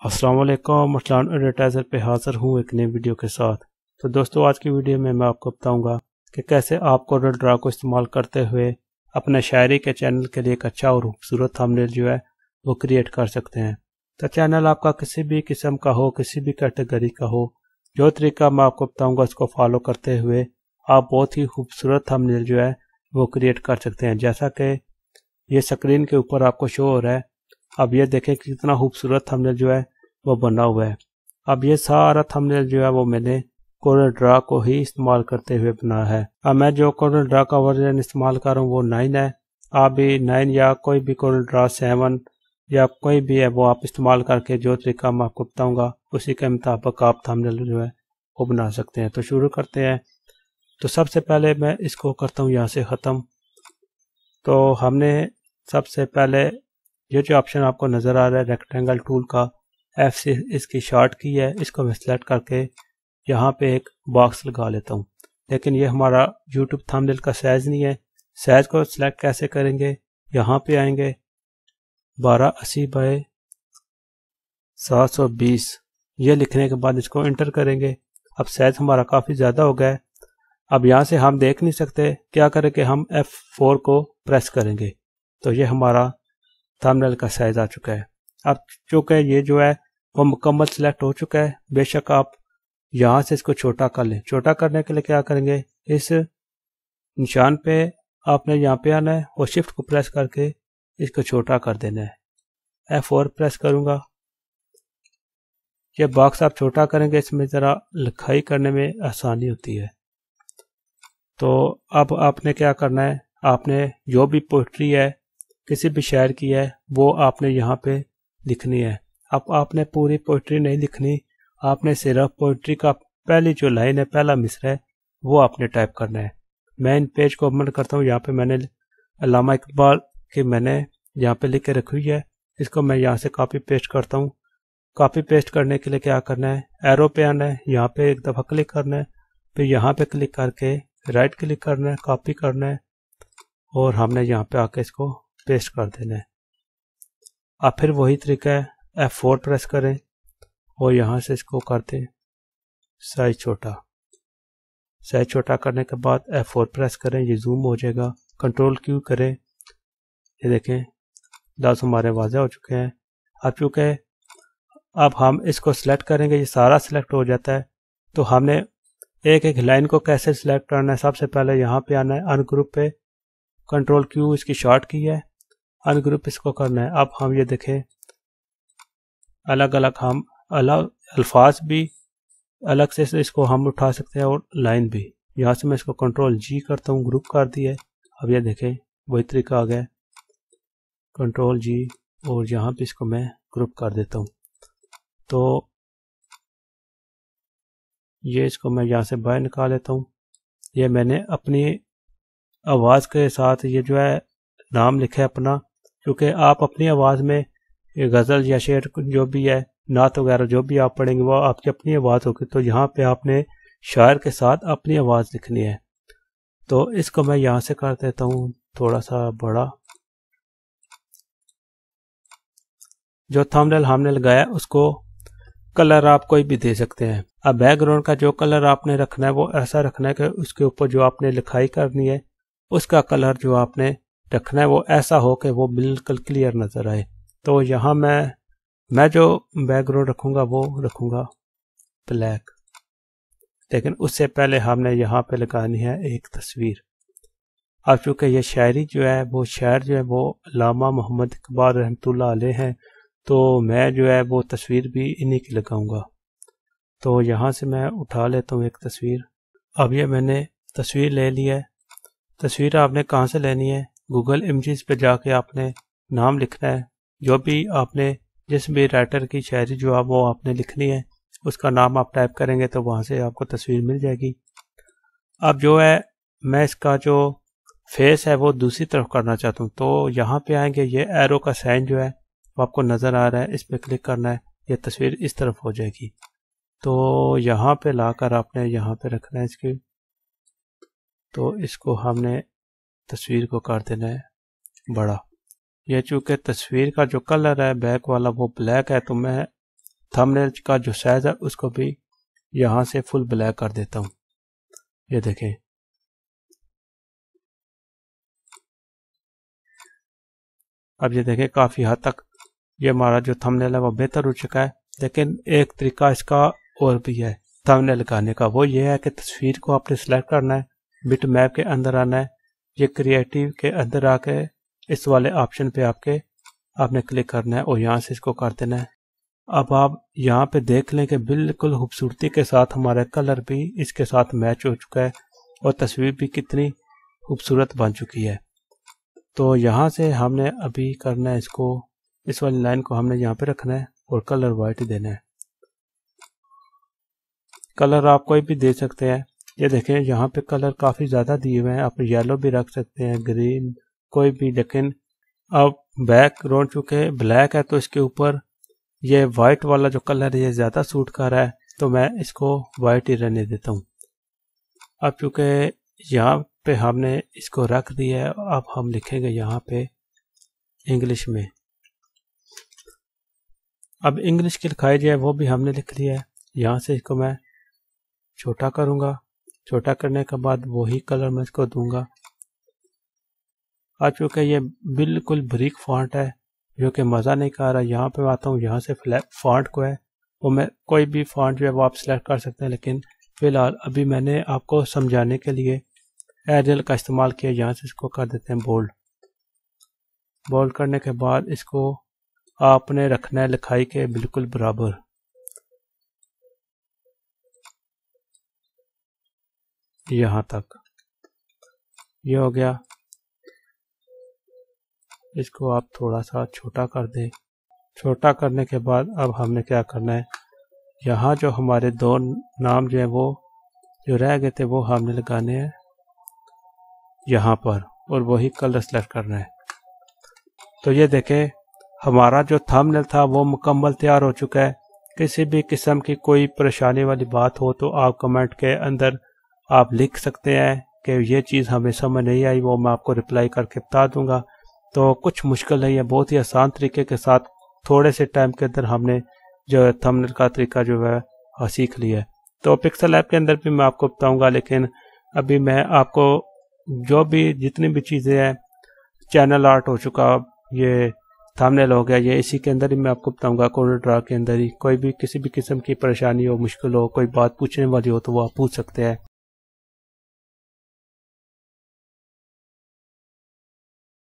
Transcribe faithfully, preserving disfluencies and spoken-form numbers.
अस्सलाम वालेकुम। अरसलान एडिटाइज़र पे हाज़िर हूँ एक नई वीडियो के साथ। तो दोस्तों, आज की वीडियो में मैं आपको बताऊंगा कि कैसे आप कोरल ड्रा को इस्तेमाल करते हुए अपने शायरी के चैनल के लिए एक अच्छा और खूबसूरत थंबनेल जो है वो क्रिएट कर सकते हैं। तो चैनल आपका किसी भी किस्म का हो, किसी भी कैटेगरी का हो, जो तरीका मैं आपको बताऊँगा उसको फॉलो करते हुए आप बहुत ही खूबसूरत थंबनेल जो है वो क्रिएट कर सकते हैं। जैसा कि ये स्क्रीन के ऊपर आपको शो हो रहा है, अब ये देखें कि कितना खूबसूरत थंबनेल जो है वो बना हुआ है। अब ये सारा थंबनेल जो है वो मैंने कोरल ड्रा को ही इस्तेमाल करते हुए बनाया है। अब मैं जो कोरल ड्रा का वर्जन इस्तेमाल कर रहा हूँ वो नाइन है। आप भी नाइन या कोई भी कोरल ड्रा सेवन या कोई भी है वो आप इस्तेमाल करके जो तरीका मैं आपको बताऊंगा उसी के मुताबिक आप थंबनेल जो है वो बना सकते हैं। तो शुरू करते हैं। तो सबसे पहले मैं इसको करता हूँ यहाँ से ख़त्म। तो हमने सबसे पहले ये जो ऑप्शन आपको नज़र आ रहा है रेक्टेंगल टूल का, एफ से इसकी शॉर्ट की है, इसको मैं सिलेक्ट करके यहाँ पे एक बॉक्स लगा लेता हूँ। लेकिन ये हमारा यूट्यूब थंबनेल का साइज़ नहीं है। साइज़ को सिलेक्ट कैसे करेंगे, यहाँ पे आएंगे बारह अस्सी बाय सात सौ बीस, ये लिखने के बाद इसको इंटर करेंगे। अब साइज़ हमारा काफ़ी ज़्यादा हो गया है। अब यहाँ से हम देख नहीं सकते, क्या करें कि हम एफ फोर को प्रेस करेंगे तो ये हमारा थंबनेल का साइज आ चुका है। अब चूँकि ये जो है वो मुकम्मल सिलेक्ट हो चुका है, बेशक आप यहाँ से इसको छोटा कर लें। छोटा करने के लिए क्या करेंगे, इस निशान पे आपने यहाँ पे आना है और शिफ्ट को प्रेस करके इसको छोटा कर देना है। एफ फोर प्रेस करूँगा, ये बॉक्स आप छोटा करेंगे, इसमें ज़रा लिखाई करने में आसानी होती है। तो अब आपने क्या करना है, आपने जो भी पोइट्री है किसी भी शायर की है वो आपने यहाँ पे लिखनी है। अब आपने पूरी पोइट्री नहीं लिखनी, आपने सिर्फ पोइट्री का पहली जो लाइन है, पहला मिसरा है, वो आपने टाइप करना है। मैं इन पेज को ओपन करता हूँ। यहाँ पे मैंने अल्लामा इकबाल की मैंने यहाँ पे लिख के रखी हुई है। इसको मैं यहाँ से कॉपी पेस्ट करता हूँ। कॉपी पेस्ट करने के लिए क्या करना है, एरो पे आना है, यहाँ पे एक दफ़ा क्लिक करना है, फिर यहाँ पे क्लिक करके राइट क्लिक करना है, कॉपी करना है और हमने यहाँ पे आके इसको पेस्ट कर देना है। अब फिर वही तरीका है, एफ फोर प्रेस करें और यहाँ से इसको कर दें साइज छोटा। साइज छोटा करने के बाद एफ फोर प्रेस करें, ये जूम हो जाएगा। कंट्रोल क्यू करें, ये देखें दास हमारे वाज़े हो चुके हैं। अब चूँकि अब हम इसको सिलेक्ट करेंगे, ये सारा सिलेक्ट हो जाता है। तो हमने एक एक लाइन को कैसे सिलेक्ट करना है, सबसे पहले यहाँ पे आना है, अनग्रुप पे कंट्रोल क्यू इसकी शॉर्ट की है, अनग्रुप इसको करना है। अब हम ये देखें अलग अलग हम अलग अल्फाज भी अलग से इसको हम उठा सकते हैं और लाइन भी। यहाँ से मैं इसको कंट्रोल जी करता हूँ, ग्रुप कर दिया है। अब ये देखें वही तरीका आ गया, कंट्रोल जी और यहाँ पे इसको मैं ग्रुप कर देता हूँ। तो ये इसको मैं यहाँ से बाहर निकाल लेता हूँ। ये मैंने अपनी आवाज़ के साथ ये जो है नाम लिखा है अपना, क्योंकि आप अपनी आवाज़ में ये गज़ल या शेर जो भी है, नात वगैरह जो भी आप पढ़ेंगे वो आपकी अपनी आवाज़ होगी। तो यहाँ पे आपने शायर के साथ अपनी आवाज़ लिखनी है। तो इसको मैं यहाँ से कर देता हूँ थोड़ा सा बड़ा। जो थंबनेल हमने लगाया उसको कलर आप कोई भी दे सकते हैं। अब बैकग्राउंड का जो कलर आपने रखना है वो ऐसा रखना है कि उसके ऊपर जो आपने लिखाई करनी है उसका कलर जो आपने रखना है वो ऐसा हो कि वो बिल्कुल क्लियर नज़र आए। तो यहाँ मैं मैं जो बैकग्राउंड रखूँगा वो रखूँगा ब्लैक, लेकिन उससे पहले हमने यहाँ पे लगानी है एक तस्वीर। अब चूँकि ये शायरी जो है वो शायर जो है वो अल्लामा मोहम्मद इकबाल रहमतुल्लाह अलैह हैं, तो मैं जो है वो तस्वीर भी इन्हीं की लगाऊंगा। तो यहाँ से मैं उठा लेता हूँ एक तस्वीर। अब ये मैंने तस्वीर ले ली है। तस्वीर आपने कहाँ से लेनी है, गूगल इमेजेस पे जाके आपने नाम लिखना है, जो भी आपने जिस भी राइटर की शायरी जो आप वो आपने लिखनी है उसका नाम आप टाइप करेंगे तो वहाँ से आपको तस्वीर मिल जाएगी। अब जो है मैं इसका जो फेस है वो दूसरी तरफ करना चाहता हूँ। तो यहाँ पे आएंगे, ये एरो का साइन जो है वो आपको नज़र आ रहा है, इस पर क्लिक करना है, ये तस्वीर इस तरफ हो जाएगी। तो यहाँ पे लाकर आपने यहाँ पे रखना है इसकी। तो इसको हमने तस्वीर को कर देना है बड़ा। ये चूँकि तस्वीर का जो कलर है बैक वाला वो ब्लैक है, तो मैं थंबनेल का जो साइज है उसको भी यहाँ से फुल ब्लैक कर देता हूँ। ये देखें, अब ये देखें काफ़ी हद तक ये हमारा जो थंबनेल है वो बेहतर हो चुका है। लेकिन एक तरीका इसका और भी है थंबनेल लगाने का, वो ये है कि तस्वीर को आपने सेलेक्ट करना है, बिट मैप के अंदर आना है, ये क्रिएटिव के अंदर आके इस वाले ऑप्शन पे आपके आपने क्लिक करना है और यहाँ से इसको कर देना है। अब आप यहाँ पे देख लें कि बिल्कुल खूबसूरती के साथ हमारा कलर भी इसके साथ मैच हो चुका है और तस्वीर भी कितनी खूबसूरत बन चुकी है। तो यहाँ से हमने अभी करना है इसको, इस वाली लाइन को हमने यहाँ पे रखना है और कलर वाइट देना है। कलर आप कोई भी दे सकते हैं। ये देखें यहाँ पे कलर काफ़ी ज़्यादा दिए हुए हैं, आप येलो भी रख सकते हैं, ग्रीन कोई भी। लेकिन अब बैकग्राउंड चूँकि ब्लैक है तो इसके ऊपर ये वाइट वाला जो कलर है ये ज़्यादा सूट कर रहा है, तो मैं इसको वाइट ही रहने देता हूँ। अब चूँकि यहाँ पे हमने इसको रख दिया है, अब हम लिखेंगे यहाँ पे इंग्लिश में। अब इंग्लिश की लिखाई जो है वो भी हमने लिख लिया है। यहाँ से इसको मैं छोटा करूँगा, छोटा करने के बाद वही कलर मैं इसको दूंगा। आज चूँकि ये बिल्कुल बारीक फॉन्ट है जो कि मज़ा नहीं कर रहा, यहाँ पे आता हूँ, यहाँ से फॉन्ट को है वो मैं कोई भी फॉन्ट जो है वो आप सिलेक्ट कर सकते हैं। लेकिन फ़िलहाल अभी मैंने आपको समझाने के लिए एरियल का इस्तेमाल किया। यहाँ से इसको कर देते हैं बोल्ड। बोल्ड करने के बाद इसको आपने रखना है लिखाई के बिल्कुल बराबर। यहाँ तक ये हो गया। इसको आप थोड़ा सा छोटा कर दें। छोटा करने के बाद अब हमने क्या करना है, यहाँ जो हमारे दो नाम जो है वो जो रह गए थे वो हमने लगाने हैं यहाँ पर और वही कलर सेलेक्ट करना है। तो ये देखें हमारा जो थंबनेल था वो मुकम्मल तैयार हो चुका है। किसी भी किस्म की कोई परेशानी वाली बात हो तो आप कमेंट के अंदर आप लिख सकते हैं कि ये चीज़ हमें समझ नहीं आई, वो मैं आपको रिप्लाई करके बता दूंगा। तो कुछ मुश्किल नहीं है, बहुत ही आसान तरीके के साथ थोड़े से टाइम के अंदर हमने जो थंबनेल का तरीका जो है सीख लिया है। तो पिक्सल ऐप के अंदर भी मैं आपको बताऊंगा, लेकिन अभी मैं आपको जो भी जितनी भी चीज़ें हैं, चैनल आर्ट हो चुका, ये थंबनेल हो गया, ये इसी के अंदर ही मैं आपको बताऊंगा। कोड ड्रा के अंदर ही कोई भी किसी भी किस्म की परेशानी हो, मुश्किल हो, कोई बात पूछने वाली हो तो वो आप पूछ सकते हैं।